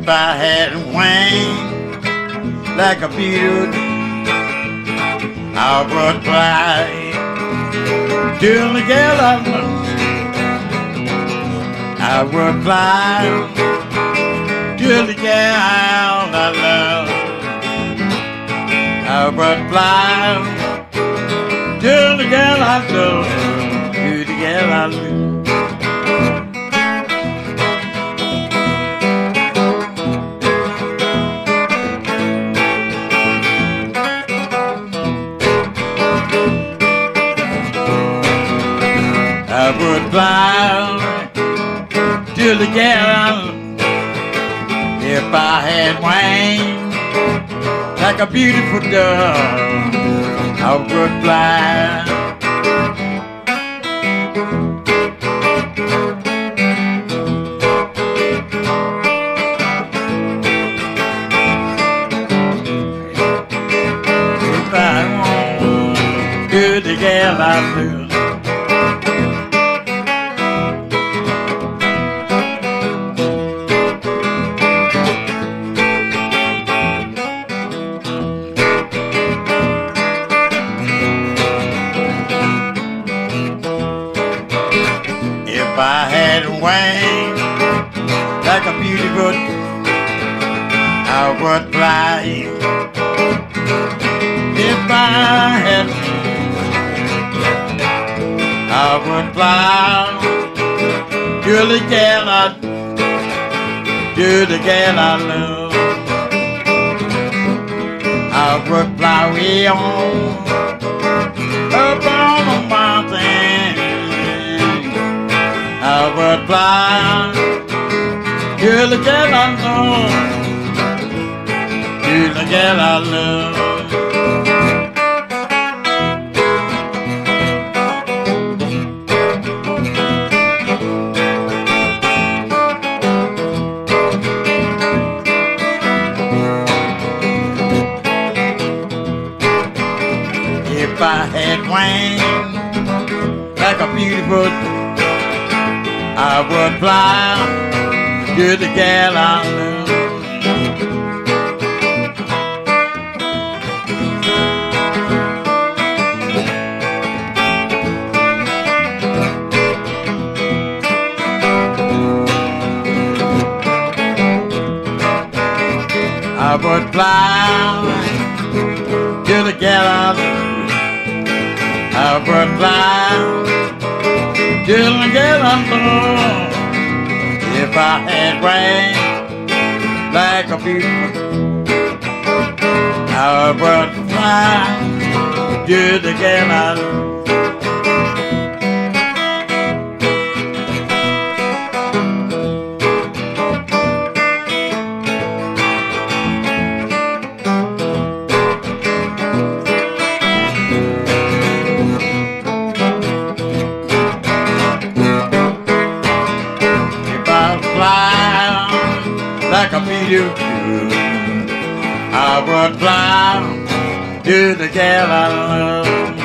If I had wings like a beetle, I would fly to the gallows. I would fly to the gal I love. I would fly to the gal I love, to the gal I love. I would fly to the gal if I had wings like a beautiful dove. I would fly. If I want to the gal I love. If I had wings like a beautiful, I would fly. If I had wings, I would fly to the gal I love. I would fly way on up on the mountain. I would fly to the gal I love, to the gal I love. If I had wings like a beautiful, I would fly to the gal I love. I would fly to the gal I love. I would fly till the gal I love. If I had wings like a beautiful, I would fly to the gal I love. Like a beautiful, I would fly to the gal I love.